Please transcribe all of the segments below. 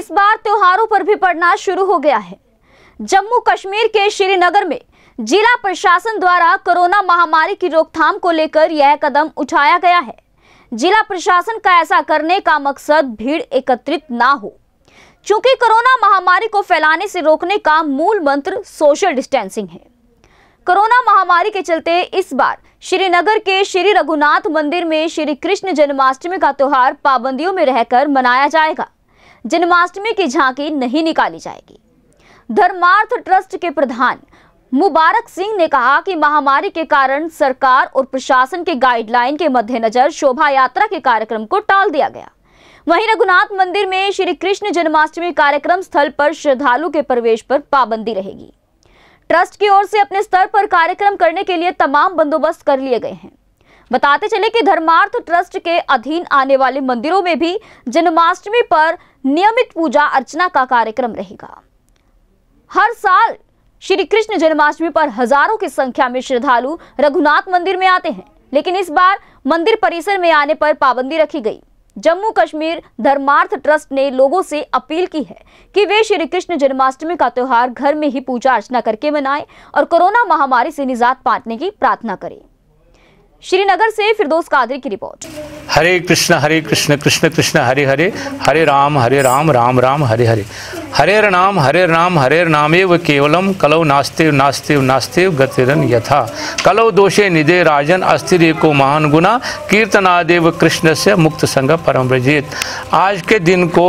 इस बार त्योहारों पर भी पड़ना शुरू हो गया है। जम्मू कश्मीर के श्रीनगर में जिला प्रशासन द्वारा कोरोना महामारी की रोकथाम को लेकर यह कदम उठाया गया है। जिला प्रशासन का ऐसा करने का मकसद भीड़ एकत्रित ना हो, चूंकि कोरोना महामारी को फैलाने से रोकने का मूल मंत्र सोशल डिस्टेंसिंग है। कोरोना महामारी के चलते इस बार श्रीनगर के श्री रघुनाथ मंदिर में श्री कृष्ण जन्माष्टमी का त्योहार पाबंदियों में रहकर मनाया जाएगा। जन्माष्टमी की झांकी नहीं निकाली जाएगी। धर्मार्थ ट्रस्ट के प्रधान मुबारक सिंह ने कहा कि महामारी के कारण सरकार और प्रशासन के गाइडलाइन के मद्देनजर शोभा यात्रा के कार्यक्रम को टाल दिया गया। वहीं रघुनाथ मंदिर में श्री कृष्ण जन्माष्टमी कार्यक्रम स्थल पर श्रद्धालु के प्रवेश पर पाबंदी रहेगी। ट्रस्ट की ओर से अपने स्तर पर कार्यक्रम करने के लिए तमाम बंदोबस्त कर लिए गए हैं। बताते चले कि धर्मार्थ ट्रस्ट के अधीन आने वाले मंदिरों में भी जन्माष्टमी पर नियमित पूजा अर्चना का कार्यक्रम रहेगा। हर साल श्री कृष्ण जन्माष्टमी पर हजारों की संख्या में श्रद्धालु रघुनाथ मंदिर में आते हैं, लेकिन इस बार मंदिर परिसर में आने पर पाबंदी रखी गई। जम्मू कश्मीर धर्मार्थ ट्रस्ट ने लोगों से अपील की है कि वे श्री कृष्ण जन्माष्टमी का त्योहार घर में ही पूजा अर्चना करके मनाएं और कोरोना महामारी से निजात पाने की प्रार्थना करें। श्रीनगर से फिरदौस कादरी की रिपोर्ट। हरे कृष्ण कृष्ण कृष्ण हरे हरे, हरे राम राम राम हरे हरे। हरेर नाम हरेर नामेव केवलम कलौ नास्तेव नास्तेव नास्तेव गतिरन यथा कलौ दोषे निदे राजन अस्थिरेको महान गुना कीर्तनादेव कृष्ण से मुक्त संग परम व्रजेत। आज के दिन को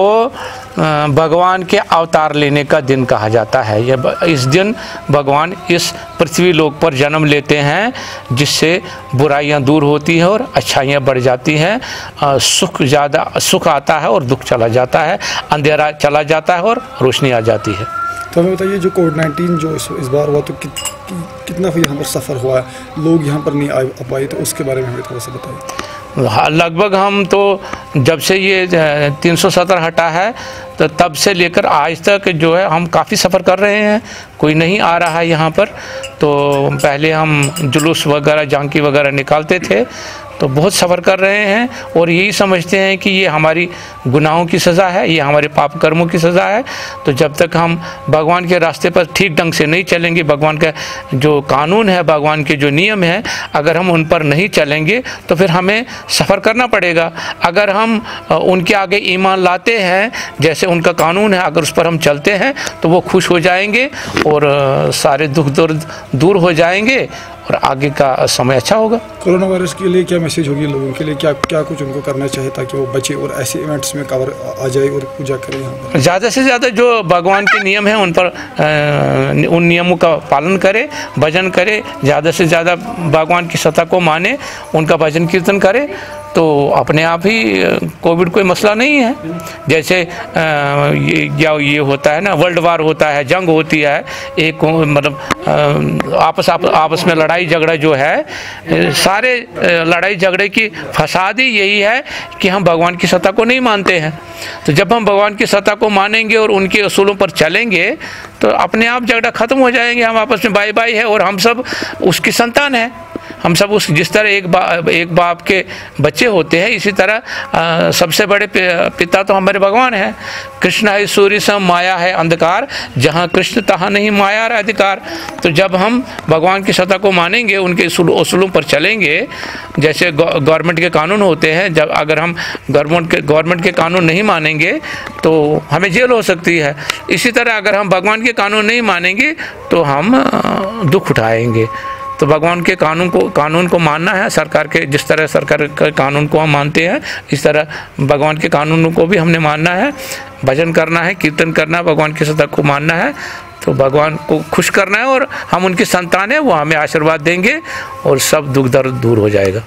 भगवान के अवतार लेने का दिन कहा जाता है। इस दिन भगवान इस पृथ्वी लोक पर जन्म लेते हैं, जिससे बुराइयां दूर होती हैं और अच्छाइयां बढ़ जाती हैं। सुख आता है और दुख चला जाता है, अंधेरा चला जाता है और रोशनी आ जाती है। तो हमें बताइए, जो कोविड-19 जो इस बार हुआ तो कितना यहाँ पर सफ़र हुआ है, लोग यहाँ पर नहीं आ पाए, तो उसके बारे में हमें थोड़ा सा बताइए। लगभग हम तो जब से ये 370 हटा है तो तब से लेकर आज तक जो है हम काफ़ी सफ़र कर रहे हैं। कोई नहीं आ रहा है यहाँ पर। तो पहले हम जुलूस वगैरह झांकी वगैरह निकालते थे, तो बहुत सफ़र कर रहे हैं और यही समझते हैं कि ये हमारी गुनाहों की सज़ा है, ये हमारे पाप कर्मों की सज़ा है। तो जब तक हम भगवान के रास्ते पर ठीक ढंग से नहीं चलेंगे, भगवान का जो कानून है, भगवान के जो नियम हैं, अगर हम उन पर नहीं चलेंगे तो फिर हमें सफ़र करना पड़ेगा। अगर हम उनके आगे ईमान लाते हैं, जैसे उनका कानून है, अगर उस पर हम चलते हैं तो वो खुश हो जाएंगे और सारे दुख दर्द दूर हो जाएंगे और आगे का समय अच्छा होगा। कोरोना वायरस के लिए क्या मैसेज होगी लोगों के लिए, क्या कुछ उनको करना चाहिए ताकि वो बचे और ऐसे इवेंट्स में कवर आ जाए और पूजा करें यहाँ पर? ज़्यादा से ज़्यादा जो भगवान के नियम हैं उन पर उन नियमों का पालन करे, भजन करे, ज़्यादा से ज़्यादा भगवान की सत्ता को माने, उनका भजन कीर्तन करे, तो अपने आप ही कोविड कोई मसला नहीं है। जैसे ये होता है ना, वर्ल्ड वार होता है, जंग होती है, एक मतलब आपस में लड़ाई झगड़ा जो है, सारे लड़ाई झगड़े की फसाद ही यही है कि हम भगवान की सत्ता को नहीं मानते हैं। तो जब हम भगवान की सत्ता को मानेंगे और उनके असूलों पर चलेंगे तो अपने आप झगड़ा ख़त्म हो जाएंगे। हम आपस में भाई भाई है और हम सब उसकी संतान है। हम सब उस जिस तरह एक बाप के बच्चे होते हैं, इसी तरह सबसे बड़े पिता तो हमारे भगवान हैं। कृष्ण है सूर्य सम माया है अंधकार, जहाँ कृष्ण तहाँ नहीं माया है अधिकार। तो जब हम भगवान की सत्ता को मानेंगे, उनके उसूलों पर चलेंगे, जैसे गवर्नमेंट के कानून होते हैं, जब अगर हम गवर्नमेंट के कानून नहीं मानेंगे तो हमें जेल हो सकती है। इसी तरह अगर हम भगवान के कानून नहीं मानेंगे तो हम दुख उठाएंगे। तो भगवान के कानून को मानना है। सरकार के जिस तरह सरकार के कानून को हम मानते हैं, इस तरह भगवान के कानून को भी हमने मानना है। भजन करना है, कीर्तन करना है, भगवान की सत्ता को मानना है, तो भगवान को खुश करना है और हम उनकी संतान हैं, वो हमें आशीर्वाद देंगे और सब दुख दर्द दूर हो जाएगा।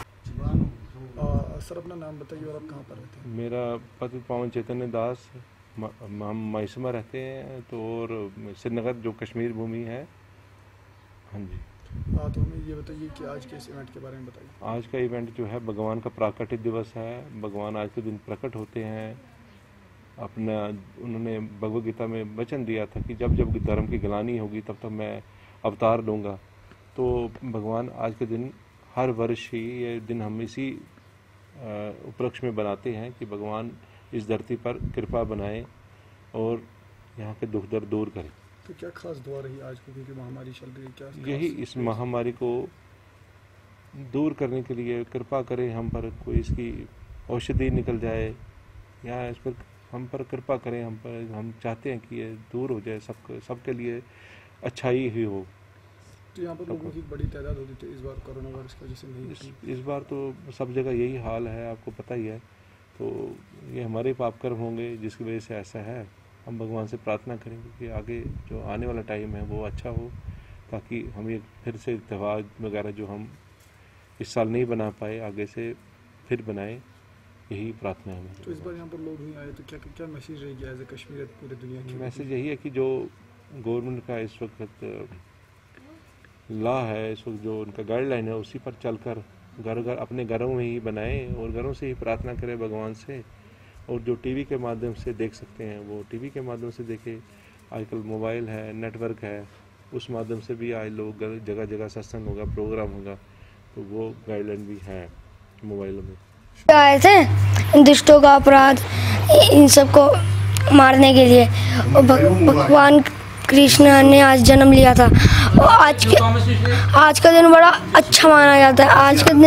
सर, अपना नाम बताइए और आप कहाँ पर रहते हैं? मेरा पति पावन चैतन्य दास, हम मैसूर में रहते हैं, तो और श्रीनगर जो कश्मीर भूमि है। हाँ जी। तो हमें ये बताइए कि आज के इस इवेंट के बारे में बताइए। आज का इवेंट जो है भगवान का प्राकट्य दिवस है। भगवान आज के दिन प्रकट होते हैं। अपना उन्होंने भगवद गीता में वचन दिया था कि जब जब धर्म की गिलानी होगी तब तब मैं अवतार लूँगा। तो भगवान आज के दिन हर वर्ष ही ये दिन हम इसी उपलक्ष्य में बनाते हैं कि भगवान इस धरती पर कृपा बनाए और यहाँ के दुख दर्द दूर करे। तो क्या खास दुआ रही आज को, क्योंकि महामारी चल रही है, क्या यही इस महामारी को दूर करने के लिए कृपा करें हम पर, कोई इसकी औषधि निकल जाए या इस पर हम पर कृपा करें हम पर। हम चाहते हैं कि ये दूर हो जाए, सबके लिए अच्छाई ही हो। तो यहाँ पर लोगों की बड़ी तादाद होती थी इस बार कोरोना वायरस की वजह से नहीं? इस बार तो सब जगह यही हाल है, आपको पता ही है। तो ये हमारे पाप कर्म होंगे जिसकी वजह से ऐसा है। हम भगवान से प्रार्थना करेंगे कि आगे जो आने वाला टाइम है वो अच्छा हो, ताकि हम ये फिर से त्यौहार वगैरह जो हम इस साल नहीं बना पाए आगे से फिर बनाएं, यही प्रार्थना है। तो इस बार यहाँ पर लोग नहीं आए तो क्या मैसेज रहेगी एज ए कश्मीर पूरे दुनिया की? मैसेज यही है कि जो गवर्नमेंट का इस वक्त लॉ है, इस वक्त जो उनका गाइडलाइन है, उसी पर चलकर घर अपने घरों में ही बनाएं और घरों से ही प्रार्थना करें भगवान से। और जो टीवी के माध्यम से देख सकते हैं वो टीवी के माध्यम से देखें। आजकल मोबाइल है, नेटवर्क है, उस माध्यम से भी आज लोग जगह जगह सत्संग होगा, प्रोग्राम होगा, तो वो गाइडलाइन भी है मोबाइलों में। आए थे दुष्टों का अपराध इन सबको मारने के लिए, और भगवान कृष्ण ने आज जन्म लिया था। और आज का दिन बड़ा अच्छा माना जाता है।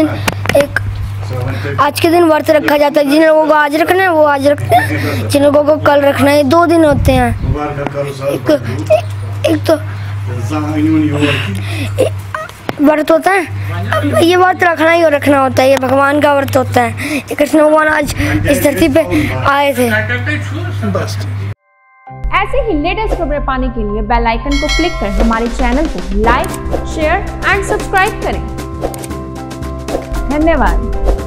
आज के दिन व्रत रखा जाता है। जिन लोगों को आज रखना है वो आज रखते हैं, जिन लोगों को कल रखना है। 2 दिन होते हैं। एक तो व्रत होता है, ये व्रत रखना ही रखना होता है, ये भगवान का व्रत होता है। ये कृष्ण भगवान आज इस धरती पे आए थे। ऐसे ही लेटेस्ट खबरें पाने के लिए बेल आइकन को क्लिक कर हमारे चैनल को लाइक, शेयर एंड सब्सक्राइब करें। धन्यवाद।